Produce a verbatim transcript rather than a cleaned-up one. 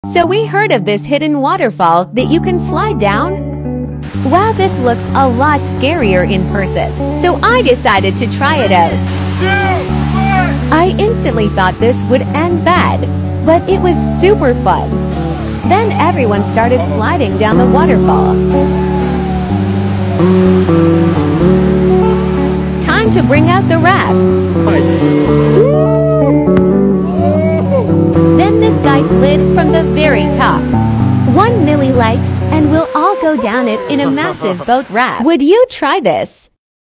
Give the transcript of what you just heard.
So we heard of this hidden waterfall that you can slide down? Wow, this looks a lot scarier in person, so I decided to try it out. I instantly thought this would end bad, but it was super fun. Then everyone started sliding down the waterfall. Time to bring out the raft. Then this guy slid from the very top. One milli likes and we'll all go down it in a massive boat raft. Would you try this?